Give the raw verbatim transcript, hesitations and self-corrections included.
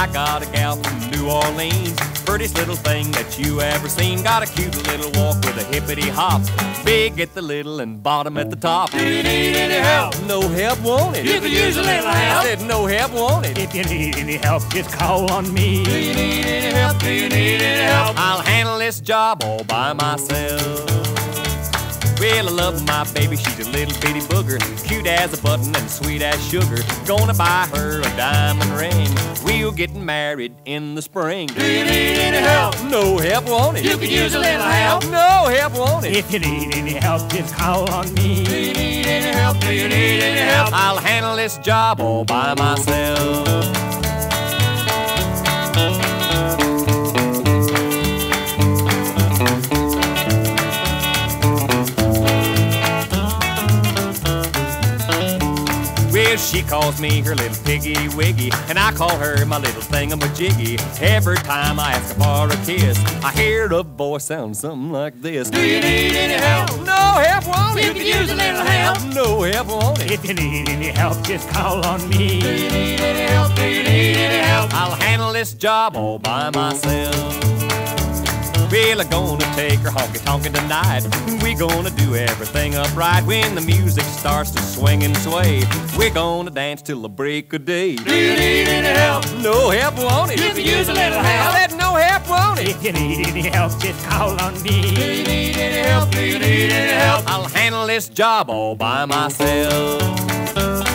I got a gal from New Orleans, prettiest little thing that you ever seen. Got a cute little walk with a hippity hop, big at the little and bottom at the top. Do you need any help? No help wanted. You could use a little help. I said no help wanted. If you need any help, just call on me. Do you need any help? Do you need any help? I'll handle this job all by myself. Well, I love my baby, she's a little bitty booger, cute as a button and sweet as sugar. Gonna buy her a diamond ring, we'll get married in the spring. Do you need any help? No help wanted. You could use a little help. No help wanted. If you need any help, just call on me. Do you need any help? Do you need any help? I'll handle this job all by myself. Well, she calls me her little piggy wiggy, and I call her my little thingamajiggy. Every time I ask her for a kiss, I hear a voice sound something like this. Do you need any help? No help wanted. You could use a little help. No help wanted. If you need any help, just call on me. Do you need any help? Do you need any help? I'll handle this job all by myself. Well, I'm gonna take her honky tonkin' tonight. We gonna do everything upright. When the music starts to swing and sway, we're gonna dance till the break of day. Do you need any help? No help wanted. You could use a little help. I said no help wanted. If you need any help, just call on me. Do you need any help? Do you need any help? I'll handle this job all by myself.